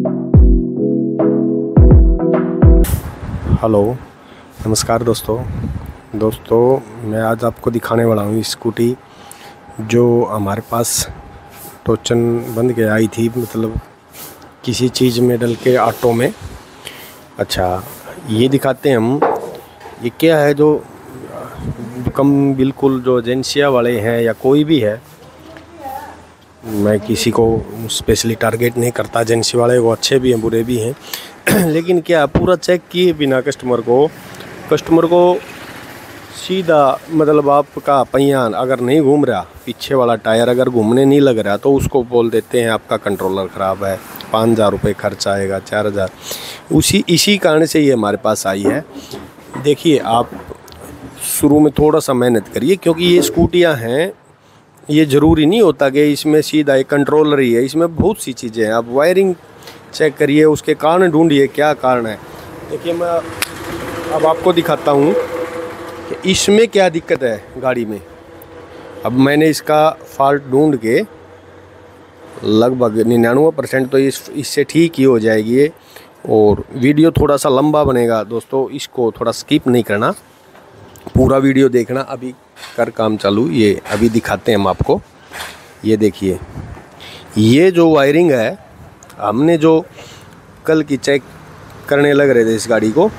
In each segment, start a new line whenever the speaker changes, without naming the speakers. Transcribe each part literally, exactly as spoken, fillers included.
Hello, नमस्कार दोस्तों दोस्तों मैं आज आपको दिखाने वाला हूँ स्कूटी जो हमारे पास टोचन बन के आई थी, मतलब किसी चीज़ में डल के ऑटो में। अच्छा, ये दिखाते हैं हम। ये क्या है जो कम बिल्कुल जो एजेंसिया वाले हैं या कोई भी है, मैं किसी को स्पेशली टारगेट नहीं करता। एजेंसी वाले वो अच्छे भी हैं बुरे भी हैं लेकिन क्या पूरा चेक किए बिना कस्टमर को कस्टमर को सीधा, मतलब आपका पहिया अगर नहीं घूम रहा, पीछे वाला टायर अगर घूमने नहीं लग रहा, तो उसको बोल देते हैं आपका कंट्रोलर ख़राब है, पाँच हज़ार रुपये खर्च आएगा, चार हज़ार। उसी इसी कारण से ये हमारे पास आई है। देखिए, आप शुरू में थोड़ा सा मेहनत करिए, क्योंकि ये स्कूटियाँ हैं, ये ज़रूरी नहीं होता कि इसमें सीधा एक कंट्रोलर ही है। इसमें बहुत सी चीज़ें हैं। आप वायरिंग चेक करिए, उसके कारण ढूंढिए क्या कारण है। देखिए, मैं अब आपको दिखाता हूँ कि इसमें क्या दिक्कत है गाड़ी में। अब मैंने इसका फॉल्ट ढूंढ के लगभग निन्यानवे परसेंट तो इस इससे ठीक ही हो जाएगी ये। और वीडियो थोड़ा सा लंबा बनेगा दोस्तों, इसको थोड़ा स्किप नहीं करना, पूरा वीडियो देखना। अभी कर काम चालू, ये अभी दिखाते हैं हम आपको। ये देखिए, ये जो वायरिंग है, हमने जो कल की चेक करने लग रहे थे इस गाड़ी को,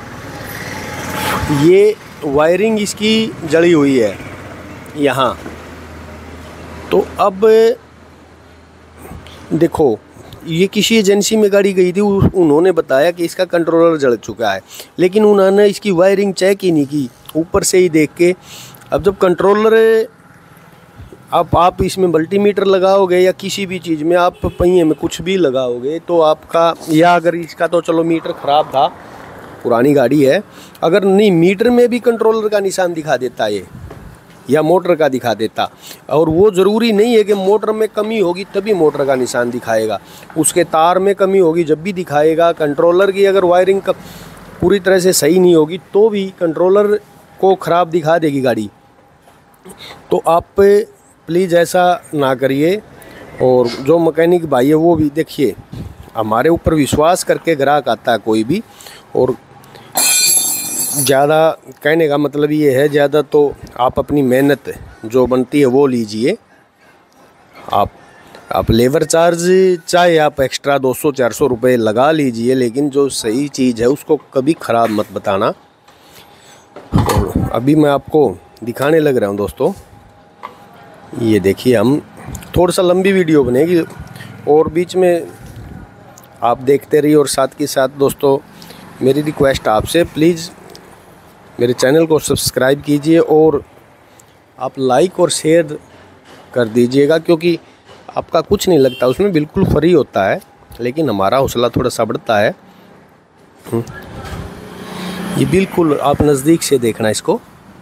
ये वायरिंग इसकी जड़ी हुई है यहाँ। तो अब देखो, ये किसी एजेंसी में गाड़ी गई थी, उन्होंने बताया कि इसका कंट्रोलर जल चुका है, लेकिन उन्होंने इसकी वायरिंग चेक ही नहीं की, ऊपर से ही देख के। अब जब कंट्रोलर आप आप इसमें मल्टीमीटर लगाओगे या किसी भी चीज़ में आप पहिए में कुछ भी लगाओगे, तो आपका, या अगर इसका तो चलो मीटर ख़राब था, पुरानी गाड़ी है, अगर नहीं मीटर में भी कंट्रोलर का निशान दिखा देता ये, या मोटर का दिखा देता। और वो ज़रूरी नहीं है कि मोटर में कमी होगी तभी मोटर का निशान दिखाएगा, उसके तार में कमी होगी जब भी दिखाएगा। कंट्रोलर की अगर वायरिंग का पूरी तरह से सही नहीं होगी तो भी कंट्रोलर को ख़राब दिखा देगी गाड़ी। तो आप प्लीज़ ऐसा ना करिए। और जो मैकेनिक भाई है वो भी देखिए, हमारे ऊपर विश्वास करके ग्राहक आता है कोई भी। और ज़्यादा कहने का मतलब ये है, ज़्यादा तो आप अपनी मेहनत जो बनती है वो लीजिए। आप आप लेबर चार्ज चाहे आप एक्स्ट्रा दो सौ चार सौ रुपये लगा लीजिए, लेकिन जो सही चीज़ है उसको कभी ख़राब मत बताना। और अभी मैं आपको दिखाने लग रहा हूँ दोस्तों। ये देखिए, हम थोड़ा सा लंबी वीडियो बनेगी और बीच में आप देखते रहिए। और साथ के साथ दोस्तों मेरी रिक्वेस्ट आपसे, प्लीज़ मेरे चैनल को सब्सक्राइब कीजिए और आप लाइक और शेयर कर दीजिएगा, क्योंकि आपका कुछ नहीं लगता, उसमें बिल्कुल फ्री होता है, लेकिन हमारा हौसला थोड़ा सा बढ़ता है। ये बिल्कुल आप नज़दीक से देखना इसको।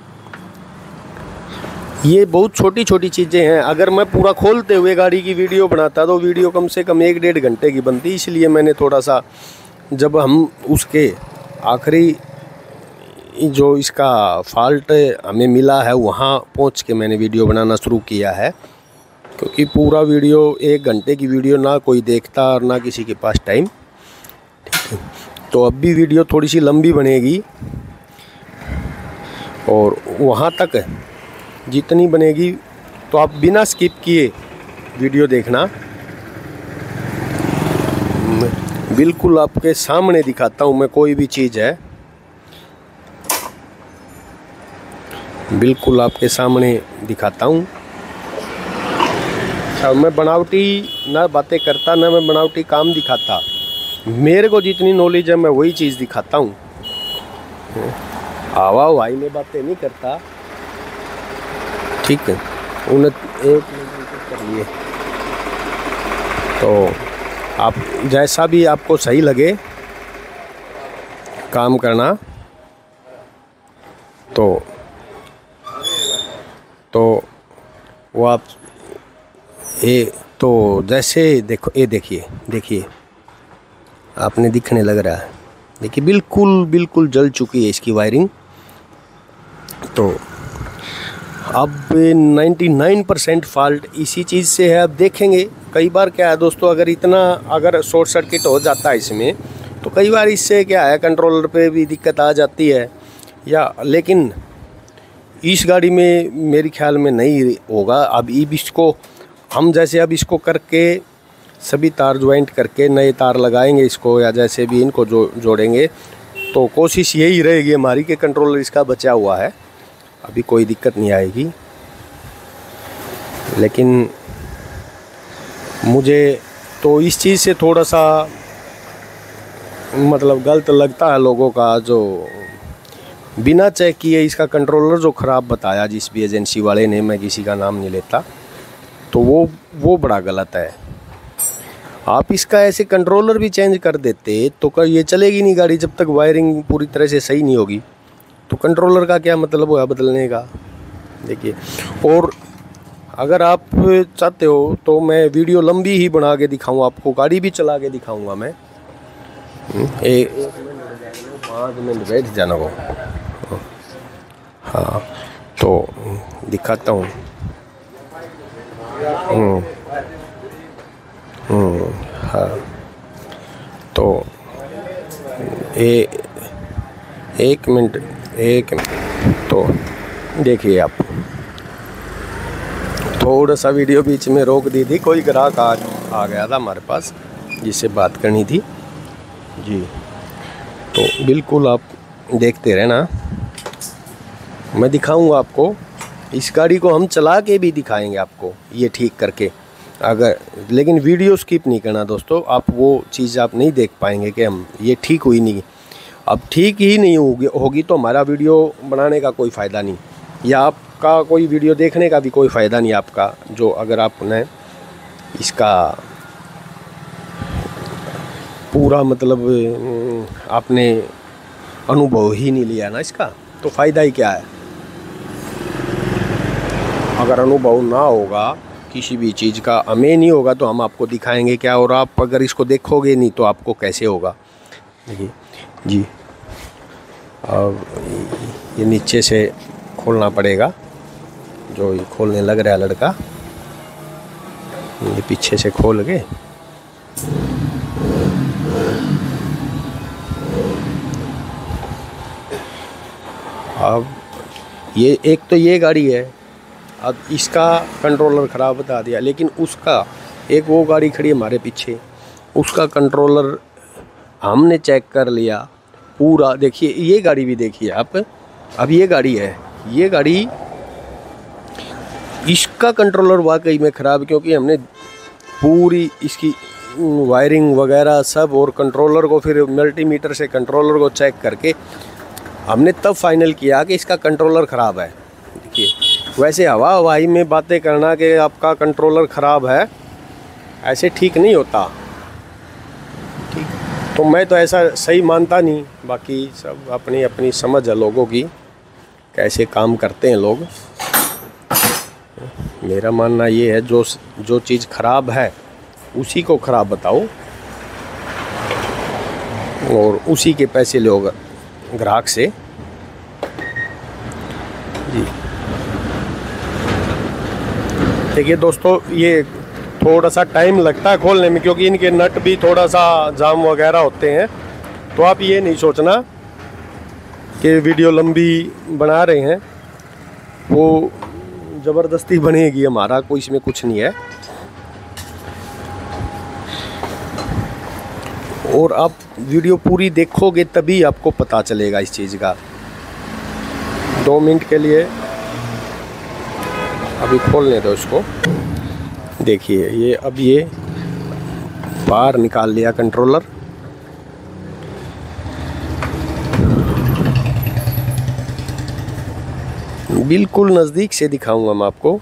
ये बहुत छोटी छोटी चीज़ें हैं। अगर मैं पूरा खोलते हुए गाड़ी की वीडियो बनाता तो वीडियो कम से कम एक डेढ़ घंटे की बनती। इसलिए मैंने थोड़ा सा, जब हम उसके आखिरी जो इसका फॉल्ट हमें मिला है वहाँ पहुँच के मैंने वीडियो बनाना शुरू किया है, क्योंकि पूरा वीडियो एक घंटे की वीडियो ना कोई देखता और ना किसी के पास टाइम। ठीक है, तो अब भी वीडियो थोड़ी सी लंबी बनेगी और वहाँ तक जितनी बनेगी तो आप बिना स्किप किए वीडियो देखना। बिल्कुल आपके सामने दिखाता हूँ मैं, कोई भी चीज़ है बिल्कुल आपके सामने दिखाता हूँ। अब मैं बनावटी ना बातें करता, ना मैं बनावटी काम दिखाता। मेरे को जितनी नॉलेज है मैं वही चीज़ दिखाता हूँ। हवा हवाई में बातें नहीं करता। ठीक है, उन एक कर लिए तो आप जैसा भी आपको सही लगे काम करना। तो तो वो आप ये तो जैसे देखो, ये देखिए देखिए आपने दिखने लग रहा है, देखिए बिल्कुल बिल्कुल जल चुकी है इसकी वायरिंग। तो अब निन्यानवे परसेंट फॉल्ट इसी चीज़ से है। अब देखेंगे कई बार क्या है दोस्तों, अगर इतना अगर शॉर्ट सर्किट हो जाता है इसमें, तो कई बार इससे क्या है कंट्रोलर पे भी दिक्कत आ जाती है या, लेकिन इस गाड़ी में मेरे ख्याल में नहीं होगा। अब अब इसको हम जैसे अब इसको करके सभी तार ज्वाइंट करके नए तार लगाएंगे इसको, या जैसे भी इनको जो जोड़ेंगे, तो कोशिश यही रहेगी हमारी कि कंट्रोलर इसका बचा हुआ है, अभी कोई दिक्कत नहीं आएगी। लेकिन मुझे तो इस चीज़ से थोड़ा सा मतलब गलत लगता है लोगों का, जो बिना चेक किए इसका कंट्रोलर जो ख़राब बताया जिस भी एजेंसी वाले ने, मैं किसी का नाम नहीं लेता, तो वो वो बड़ा गलत है। आप इसका ऐसे कंट्रोलर भी चेंज कर देते तो ये चलेगी नहीं गाड़ी, जब तक वायरिंग पूरी तरह से सही नहीं होगी। तो कंट्रोलर का क्या मतलब हुआ बदलने का, देखिए। और अगर आप चाहते हो तो मैं वीडियो लंबी ही बना के दिखाऊँ आपको, गाड़ी भी चला के दिखाऊँगा मैं। एक पाँच मिनट बैठ जाना वो, हाँ तो दिखाता हूँ। हाँ तो ए, एक मिनट एक मिनट तो देखिए आप, थोड़ा सा वीडियो बीच में रोक दी थी, कोई ग्राहक आ, आ गया था हमारे पास जिससे बात करनी थी जी। तो बिल्कुल आप देखते रहना, मैं दिखाऊंगा आपको। इस गाड़ी को हम चला के भी दिखाएंगे आपको ये ठीक करके, अगर, लेकिन वीडियो स्किप नहीं करना दोस्तों, आप वो चीज़ आप नहीं देख पाएंगे कि हम ये ठीक हुई नहीं। अब ठीक ही नहीं होगी होगी तो हमारा वीडियो बनाने का कोई फ़ायदा नहीं, या आपका कोई वीडियो देखने का भी कोई फ़ायदा नहीं आपका, जो अगर आपने इसका पूरा मतलब आपने अनुभव ही नहीं लिया ना इसका, तो फ़ायदा ही क्या है। अगर अनुभव ना होगा किसी भी चीज़ का, हमें नहीं होगा तो हम आपको दिखाएंगे क्या, और आप अगर इसको देखोगे नहीं तो आपको कैसे होगा। देखिए जी, अब ये नीचे से खोलना पड़ेगा, जो ये खोलने लग रहा है लड़का, ये पीछे से खोल के अब ये एक तो ये गाड़ी है, अब इसका कंट्रोलर ख़राब बता दिया, लेकिन उसका एक वो गाड़ी खड़ी हमारे पीछे, उसका कंट्रोलर हमने चेक कर लिया पूरा। देखिए ये गाड़ी भी देखिए आप, अब ये गाड़ी है, ये गाड़ी इसका कंट्रोलर वाकई में ख़राब, क्योंकि हमने पूरी इसकी वायरिंग वगैरह सब, और कंट्रोलर को फिर मल्टीमीटर से कंट्रोलर को चेक करके हमने तब फाइनल किया कि इसका कंट्रोलर ख़राब है। देखिए वैसे हवा हवाई में बातें करना कि आपका कंट्रोलर ख़राब है, ऐसे ठीक नहीं होता, ठीक। तो मैं तो ऐसा सही मानता नहीं, बाकी सब अपनी अपनी समझ है लोगों की, कैसे काम करते हैं लोग। मेरा मानना ये है, जो जो चीज़ ख़राब है उसी को ख़राब बताओ और उसी के पैसे लो ग्राहक से जी। देखिए दोस्तों, ये थोड़ा सा टाइम लगता है खोलने में, क्योंकि इनके नट भी थोड़ा सा जाम वगैरह होते हैं। तो आप ये नहीं सोचना कि वीडियो लंबी बना रहे हैं, वो ज़बरदस्ती बनेगी, हमारा कोई इसमें कुछ नहीं है। और आप वीडियो पूरी देखोगे तभी आपको पता चलेगा इस चीज़ का। दो मिनट के लिए अभी खोलने दो इसको। देखिए ये अब ये बाहर निकाल लिया कंट्रोलर। बिल्कुल नज़दीक से दिखाऊंगा मैं आपको।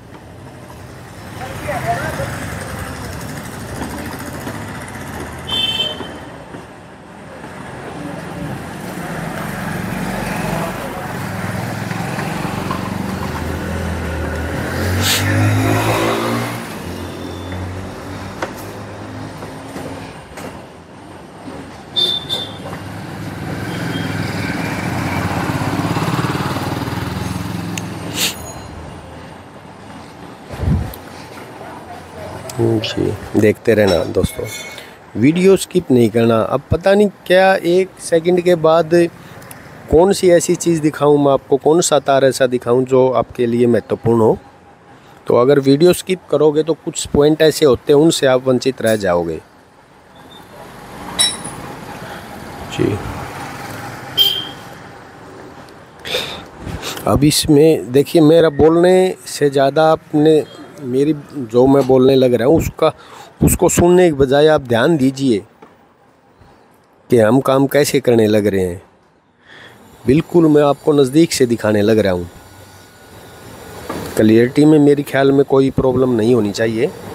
जी, देखते रहना दोस्तों, वीडियो स्किप नहीं करना। अब पता नहीं क्या एक सेकंड के बाद कौन सी ऐसी चीज़ दिखाऊं मैं आपको, कौन सा तार ऐसा दिखाऊं जो आपके लिए महत्वपूर्ण हो। तो अगर वीडियो स्किप करोगे तो कुछ पॉइंट ऐसे होते हैं, उनसे आप वंचित रह जाओगे जी। अब इसमें देखिए, मेरा बोलने से ज़्यादा आपने मेरी जो मैं बोलने लग रहा हूँ उसका उसको सुनने के बजाय आप ध्यान दीजिए कि हम काम कैसे करने लग रहे हैं। बिल्कुल मैं आपको नज़दीक से दिखाने लग रहा हूँ। क्लियरिटी में मेरे ख्याल में कोई प्रॉब्लम नहीं होनी चाहिए।